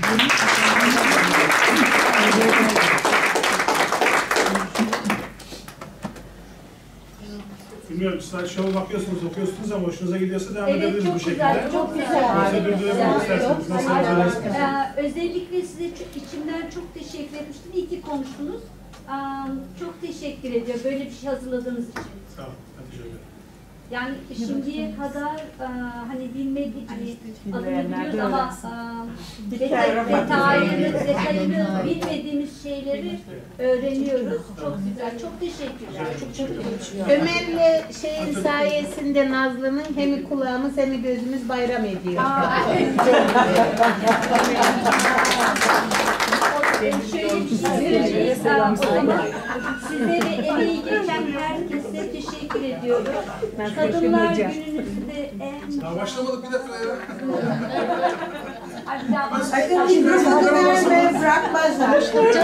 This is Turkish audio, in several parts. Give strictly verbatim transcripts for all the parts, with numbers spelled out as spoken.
Bilmiyorum, slideshow'a bakıyorsunuz, okuyorsunuz ama hoşunuza gidiyorsa devam evet, edebiliriz bu şekilde. Evet, çok güzel, çok güzel. İsterseniz, nasıl hazırlarsınız? Ee, özellikle size çok, içimden çok teşekkür etmiştim. İyi ki konuştunuz. Ee, çok teşekkür ediyorum böyle bir şey hazırladığınız için. Sağ olun, teşekkür ederim. Yani şimdiye kadar e, hani bilmediğimiz, adını biliyoruz ama e, detay, detayını, detayını bilmediğimiz şeyleri öğreniyoruz. Çok güzel, çok teşekkürler. Çok çok teşekkürler. Ömer'le şeyin sayesinde Nazlı'nın hem kulağımız hem gözümüz bayram ediyor. Şöyle bir şey söyleyeceğiz. O zaman size ve emeği geçen herkese teşekkür ediyorum. Kadınlar gününüzü de en... Daha başlamadık bir dakika ya. Hadi daha Ömer'le bırakmazlar.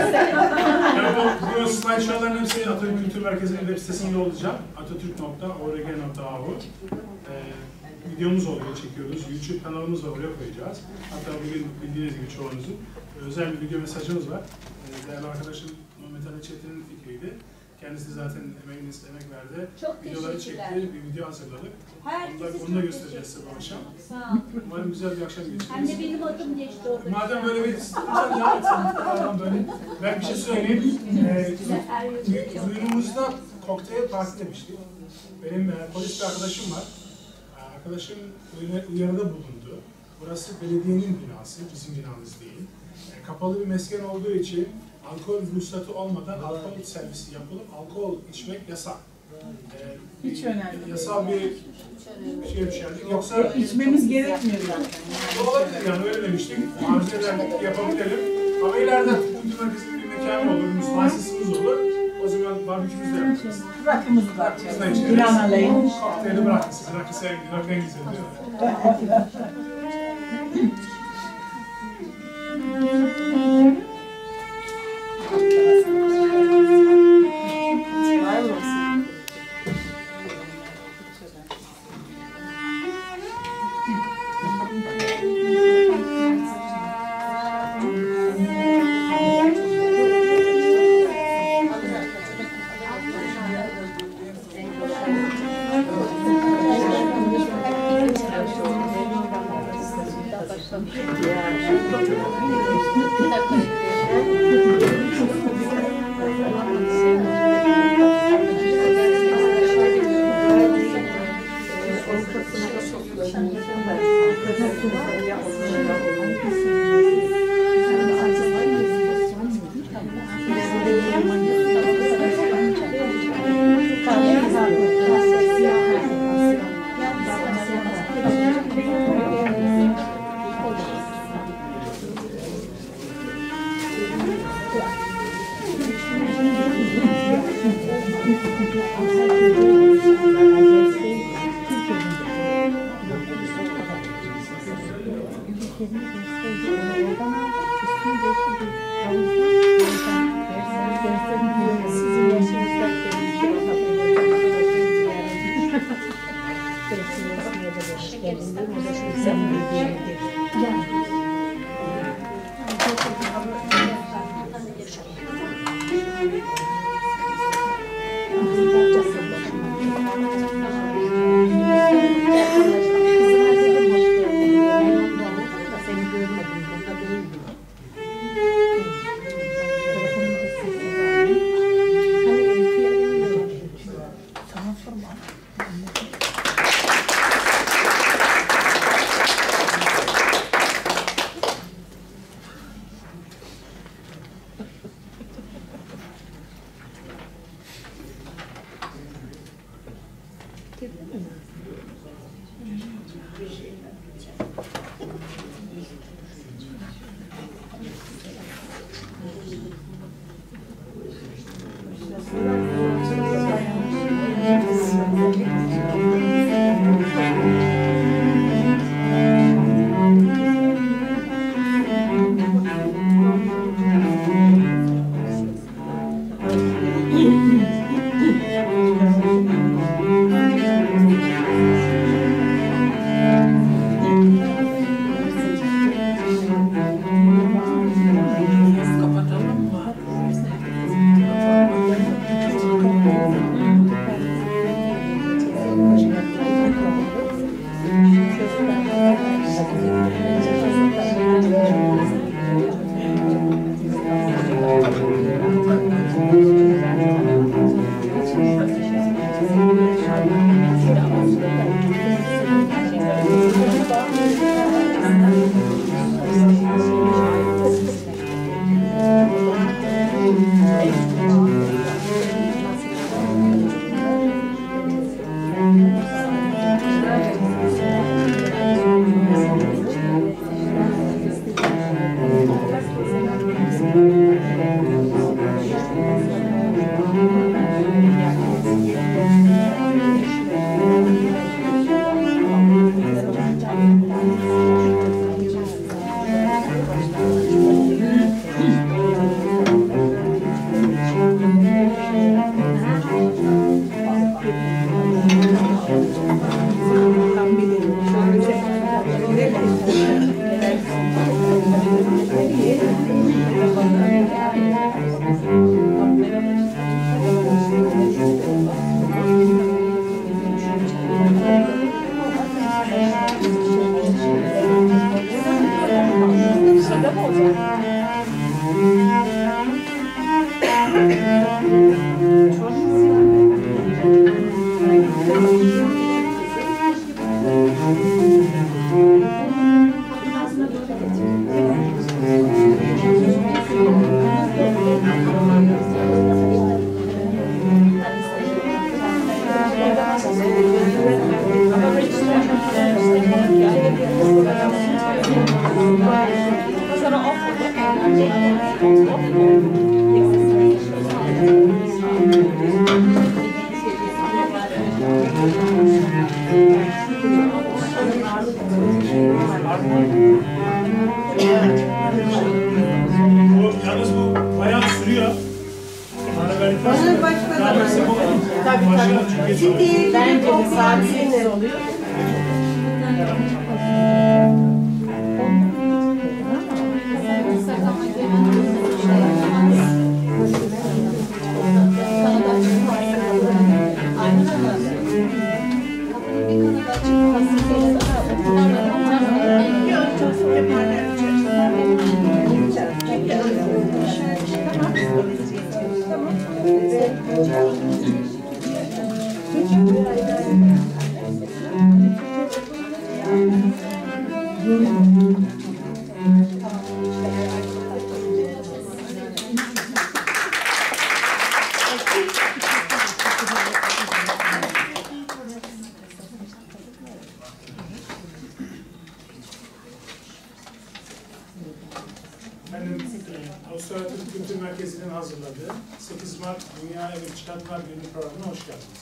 Bu slideshow'ların hepsini Atatürk Kültür Merkezi'nin web sitesinde olacak. atatürk nokta org nokta a u ee, videomuz oluyor, çekiyoruz. YouTube kanalımız var, oraya koyacağız. Hatta bugün bildiğiniz gibi çoğunuzun özel bir video mesajımız var. Ee, değerli arkadaşım Mehmet Ali Çetin'in fikriydi. Kendisi zaten emeğini emek verdi. Çok videoları çekti, bir video hazırladık. Onu da, onu da göstereceğiz size bu akşam. Sağ olun. Umarım güzel bir akşam geçiririz. Hem de benim adım geçti orada. Madem böyle bir lütfen devam etsin. Böyle. Ben bir şey söyleyeyim. Ee, Duyurumuzda kokteyl parti demiştik. Benim e, polis bir arkadaşım var. E, arkadaşım uyarıda bulundu. Burası belediyenin binası, bizim binamız değil. E, kapalı bir mesken olduğu için alkol ruhsatı olmadan alkol servisi yapılıp alkol içmek yasak. Ee, Hiç önemli. Yasal bir şey düşerdik. Yoksa içmemiz gerekmiyor zaten. Yani. Olabilir yani, öyle demiştik. Arzu ederdik, yapabilelim. Ama ileride kültür merkezinde bir mekanı olur, müstahsisimiz olur. O zaman barbekümüzü de yapacağız. Rakımızı da açacağız. Rakımızı da içeriz. İran alayım. Kokteyli bırakmışsınız. Rakı sevgi, rakı en güzel değil mi? Yalnız bu bayağı sürüyor. Bana verdikten sonra daha yüksek olur mu? Tabii tabii. Şimdi bence de saatiniz oluyor. Avustralya Türk Kültür Merkezi'nin hazırladığı sekiz Mart Dünya Emekçi Kadınlar Günü programına hoş geldiniz.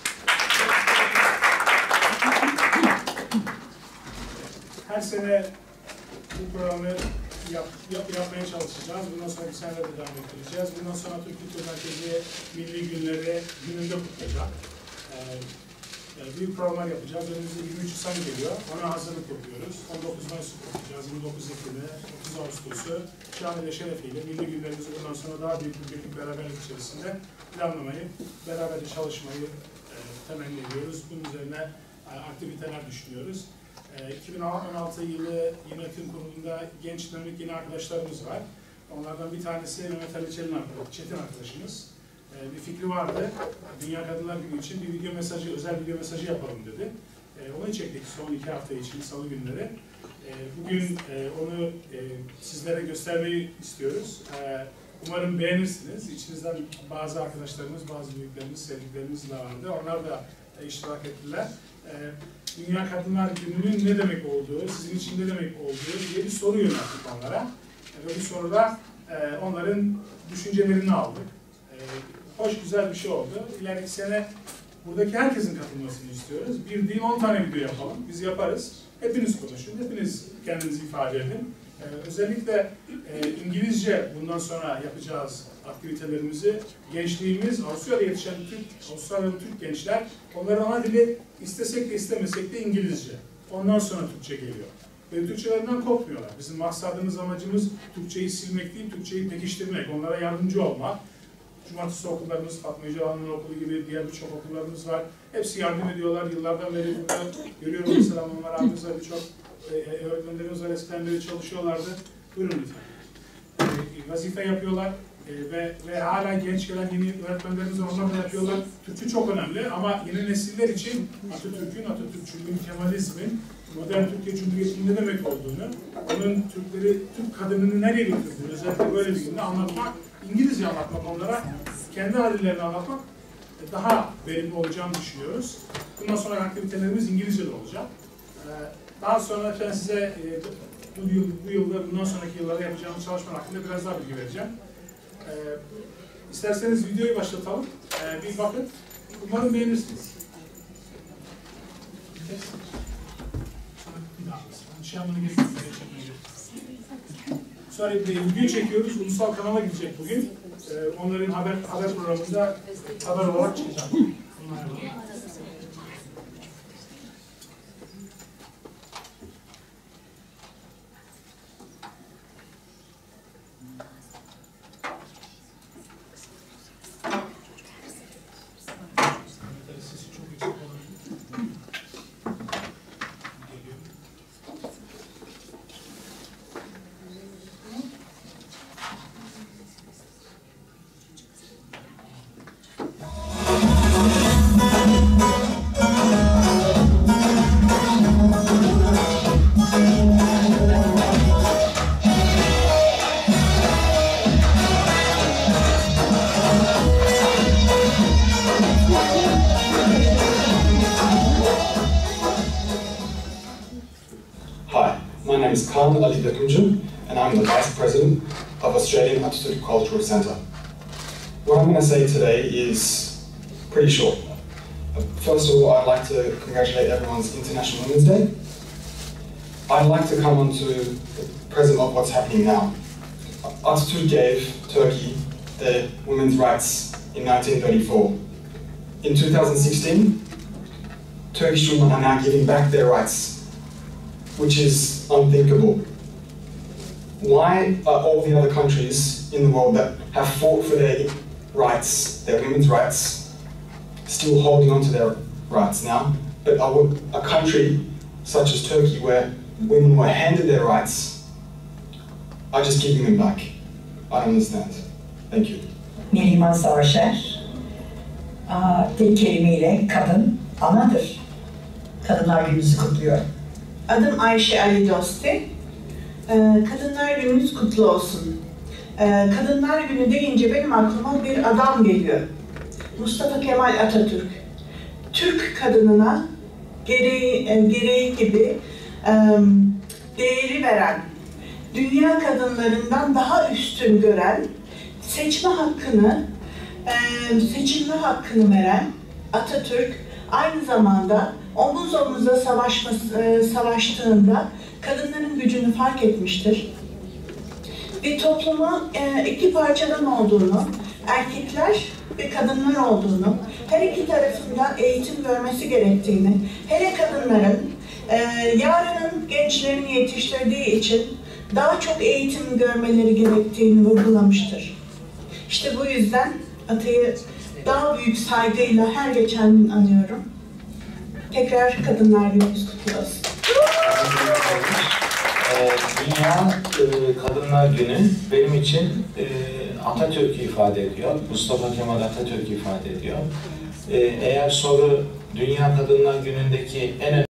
Her sene bu programı yap, yap, yapmaya çalışacağız. Bundan sonraki senelerde de devam ettireceğiz. Bundan sonra Türk Kültür Merkezi Milli Günleri gününde kutlayacak. Ee, büyük programlar yapacağız. Önümüzde yirmi üç Nisan geliyor. Ona hazırlık yapıyoruz. on dokuz Mayıs'ı kutlayacağız. yirmi dokuz Ekim'i, otuz Ağustos'u şan ile şerefiyle milli günlerimizi bundan sonra daha büyük bir birlik beraberlik içerisinde planlamayı, beraberce çalışmayı e, temenni ediyoruz. Bunun üzerine e, aktiviteler düşünüyoruz. E, iki bin on altı yılı yönetim kurulunda genç dinamik yeni arkadaşlarımız var. Onlardan bir tanesi Mehmet Ali Çetin, Çetin arkadaşımız. Bir fikri vardı. Dünya Kadınlar Günü için bir video mesajı, özel video mesajı yapalım dedi. Onu çektik son iki hafta için, salı günleri. Bugün onu sizlere göstermeyi istiyoruz. Umarım beğenirsiniz. İçinizden bazı arkadaşlarımız, bazı büyüklerimiz, sevdiklerimiz de vardı. Onlar da iştirak ettiler. Dünya Kadınlar Günü'nün ne demek olduğu, sizin için ne demek olduğu diye bir soru yönelttik onlara. Ve bu soruda onların düşüncelerini aldık. Hoş, güzel bir şey oldu. İleriki sene buradaki herkesin katılmasını istiyoruz. Bir değil on tane video yapalım. Biz yaparız. Hepiniz konuşun, hepiniz kendinizi ifade edin. Ee, özellikle e, İngilizce bundan sonra yapacağız aktivitelerimizi. Gençliğimiz, Avustralya'da yetişen Türk, Avustralyalı Türk gençler, onların ana dili istesek de istemesek de İngilizce. Ondan sonra Türkçe geliyor. Ve Türkçelerinden korkmuyorlar. Bizim maksadımız, amacımız Türkçeyi silmek değil, Türkçeyi pekiştirmek, onlara yardımcı olmak. Cumartesi okullarımız, Fatma Yüce Hanım'ın okulu gibi diğer birçok okullarımız var. Hepsi yardım ediyorlar. Yıllardan beri burada görüyorum mesela onlar aramızda birçok e, öğretmenlerimiz var. Eskiden beri çalışıyorlardı. Buyurun lütfen. E, vazife yapıyorlar E, ve, ve hala genç gelen yeni öğretmenlerimiz var, onlar da yapıyorlar. Türkçe çok önemli ama yeni nesiller için Atatürk'ün, Atatürkçülüğün, Kemalizmin, modern Türkiye Cumhuriyeti'nin ne demek olduğunu, onun Türkleri, Türk kadınını nereye götürdüğünü, özellikle böyle bir günde anlatmak, İngilizce anlatmak onlara, kendi hallerini anlatmak daha verimli olacağını düşünüyoruz. Bundan sonra aktivitelerimiz İngilizce'de olacak. Daha sonra ben size bu yıl, bu yılda, bundan sonraki yıllarda yapacağımız çalışma hakkında biraz daha bilgi vereceğim. İsterseniz videoyu başlatalım. Bir bakın. Umarım beğenirsiniz. Sonra bir video çekiyoruz. Ulusal kanala gidecek bugün. Onların haber haber programında haber olarak çıkacak. My name is Kaan Ali Bekuncu, and I'm the Vice President of Australian Atatürk Cultural Centre. What I'm going to say today is pretty short. First of all, I'd like to congratulate everyone's International Women's Day. I'd like to come on to the present of what's happening now. Atatürk gave Turkey their women's rights in nineteen thirty-four. In two thousand sixteen, Turkish women are now giving back their rights, which is unthinkable. Why are all the other countries in the world that have fought for their rights, their women's rights, still holding on to their rights now? But a country such as Turkey, where women were handed their rights, are just giving them back. I don't understand. Thank you. Neriman Savaşer, tek kelimeyle kadın anadır. Kadınlar Günü'nüzü kutluyor. Adım Ayşe Ali Dosti. Kadınlar Gününüz kutlu olsun. Kadınlar Günü deyince benim aklıma bir adam geliyor. Mustafa Kemal Atatürk. Türk kadınına gereği, gereği gibi değeri veren, dünya kadınlarından daha üstün gören, seçme hakkını, seçilme hakkını veren Atatürk aynı zamanda omuz omuza savaşması, savaştığında kadınların gücünü fark etmiştir. Bir toplumun iki parçadan olduğunu, erkekler ve kadınlar olduğunu, her iki tarafından eğitim görmesi gerektiğini, hele kadınların yarının gençlerini yetiştirdiği için daha çok eğitim görmeleri gerektiğini vurgulamıştır. İşte bu yüzden Atay'ı daha büyük saygıyla her geçen gün anıyorum. Tekrar Kadınlar Günümüz kutlu olsun. Dünya Kadınlar Günü benim için Atatürk'ü ifade ediyor. Mustafa Kemal Atatürk'ü ifade ediyor. Eğer soru Dünya Kadınlar Günü'ndeki en